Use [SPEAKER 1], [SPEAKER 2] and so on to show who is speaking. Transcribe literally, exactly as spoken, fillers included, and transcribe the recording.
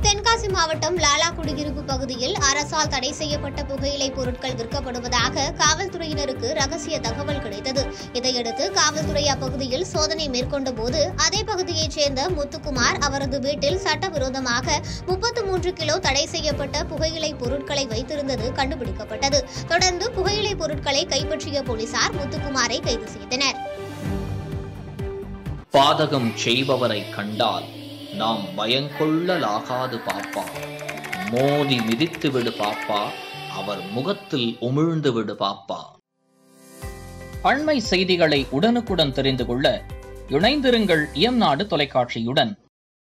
[SPEAKER 1] தென்காசி மாவட்டம் லாலா குடியிருப்பு பகுதியில் அரசால் தடை செய்யப்பட்ட புகையிலை பொருட்கள் விற்கப்படுவதாக காவல்துறையினருக்கு ரகசிய தகவல் கிடைத்தது. இதையடுத்து காவல்துறை அப்பகுதியில் சோதனை மேற்கொண்ட போது அதே பகுதியைச் சேர்ந்த முத்துக்குமார் அவரது வீட்டில் சட்டவிரோதமாக முப்பத்தி மூன்று கிலோ தடை செய்யப்பட்ட புகையிலை பொருட்களை வைத்திருந்தது கண்டுபிடிக்கப்பட்டது. தொடர்ந்து புகையிலை பொருட்களை கைப்பற்றிய போலீசார் முத்துக்குமாரை கைது செய்தனர்.
[SPEAKER 2] பாதகம் செய்பவரை கண்டால் நாம் பயங்கொள்ளலாகாது பாப்பா, மோதி மிதித்து விடு பாப்பா, அவர் முகத்தில் உமிழ்ந்து விடு பாப்பா. அண்மை செய்திகளை உடனுக்குடன் தெரிந்து கொள்ள இணைந்திருங்கள் எம் நாடு தொலைக்காட்சியுடன்.